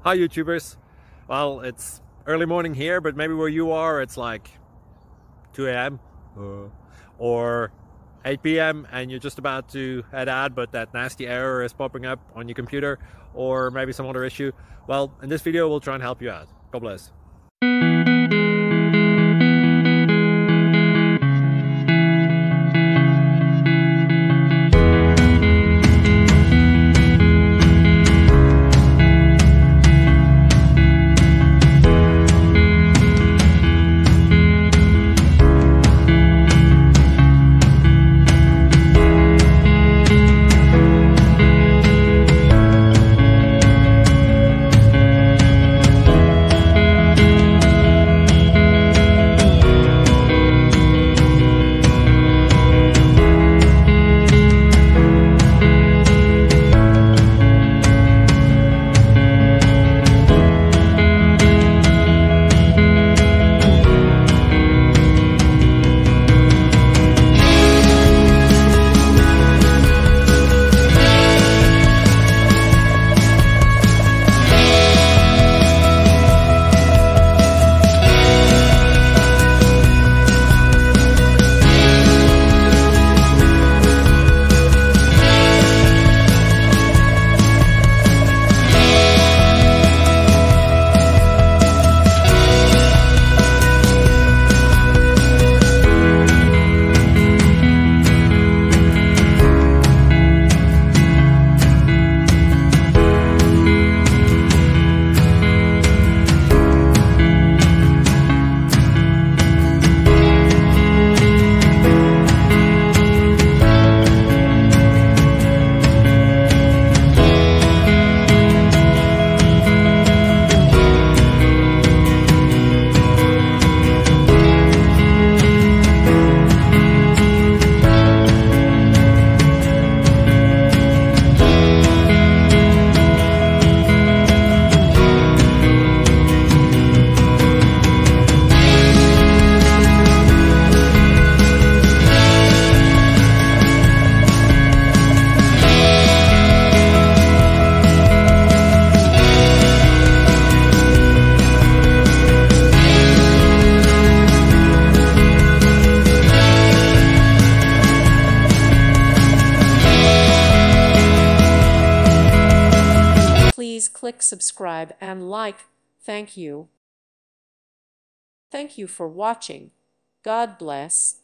Hi YouTubers. Well, it's early morning here, but maybe where you are it's like 2 a.m. or 8 p.m. and you're just about to head out, but that nasty error is popping up on your computer, or maybe some other issue. Well, in this video we'll try and help you out. God bless. Please click subscribe and like. Thank you. Thank you for watching. God bless.